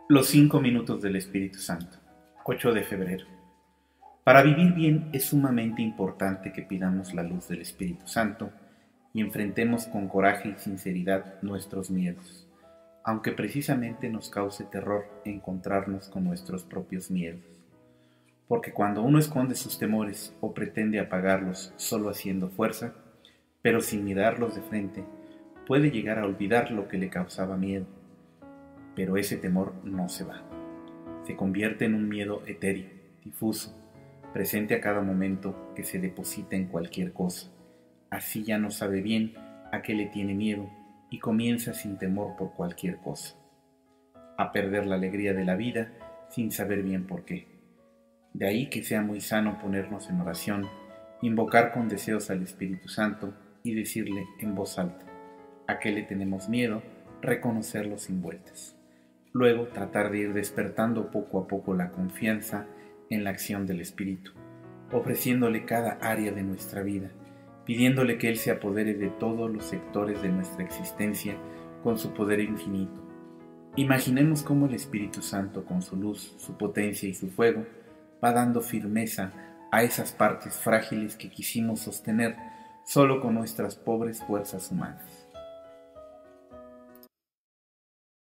Los 5 minutos del Espíritu Santo, 8 de febrero. Para vivir bien es sumamente importante que pidamos la luz del Espíritu Santo y enfrentemos con coraje y sinceridad nuestros miedos, aunque precisamente nos cause terror encontrarnos con nuestros propios miedos. Porque cuando uno esconde sus temores o pretende apagarlos solo haciendo fuerza, pero sin mirarlos de frente, puede llegar a olvidar lo que le causaba miedo. Pero ese temor no se va. Se convierte en un miedo etéreo, difuso, presente a cada momento que se deposita en cualquier cosa. Así ya no sabe bien a qué le tiene miedo y comienza sin temor por cualquier cosa, a perder la alegría de la vida sin saber bien por qué. De ahí que sea muy sano ponernos en oración, invocar con deseos al Espíritu Santo y decirle en voz alta a qué le tenemos miedo, reconocerlo sin vueltas. Luego tratar de ir despertando poco a poco la confianza en la acción del Espíritu, ofreciéndole cada área de nuestra vida, pidiéndole que Él se apodere de todos los sectores de nuestra existencia con su poder infinito. Imaginemos cómo el Espíritu Santo, con su luz, su potencia y su fuego, va dando firmeza a esas partes frágiles que quisimos sostener solo con nuestras pobres fuerzas humanas.